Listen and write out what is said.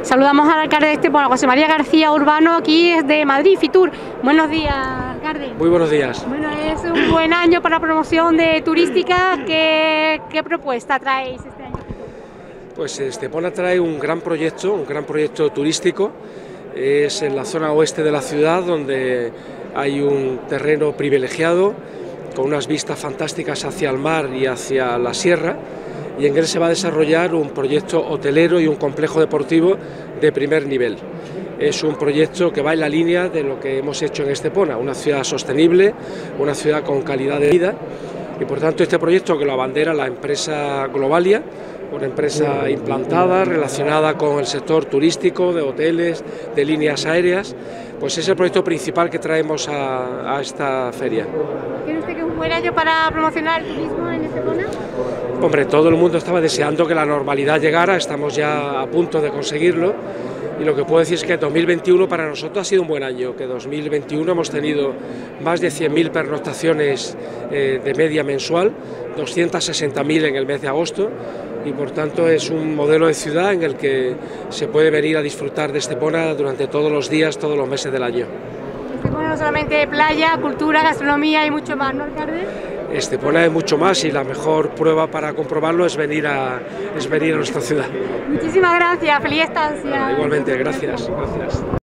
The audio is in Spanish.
Saludamos al alcalde de Estepona, José María García Urbano, aquí es de Madrid, Fitur. Buenos días, alcalde. Muy buenos días. Bueno, es un buen año para la promoción de turística. ¿Qué propuesta traéis este año? Pues Estepona trae un gran proyecto turístico. Es en la zona oeste de la ciudad, donde hay un terreno privilegiado, con unas vistas fantásticas hacia el mar y hacia la sierra, y en él se va a desarrollar un proyecto hotelero y un complejo deportivo de primer nivel. Es un proyecto que va en la línea de lo que hemos hecho en Estepona, una ciudad sostenible, una ciudad con calidad de vida, y por tanto este proyecto, que lo abandera la empresa Globalia, una empresa implantada, relacionada con el sector turístico, de hoteles, de líneas aéreas, pues es el proyecto principal que traemos a esta feria. ¿Cree usted que es un buen año para promocionar el turismo en Estepona? Hombre, todo el mundo estaba deseando que la normalidad llegara, estamos ya a punto de conseguirlo, y lo que puedo decir es que 2021 para nosotros ha sido un buen año, que 2021 hemos tenido más de 100.000 pernoctaciones de media mensual, 260.000 en el mes de agosto, y por tanto es un modelo de ciudad en el que se puede venir a disfrutar de Estepona durante todos los días, todos los meses del año. Estepona no solamente playa, cultura, gastronomía y mucho más, ¿no, alcalde? Estepona es mucho más, y la mejor prueba para comprobarlo es venir a nuestra ciudad. Muchísimas gracias, feliz estancia. Igualmente, gracias.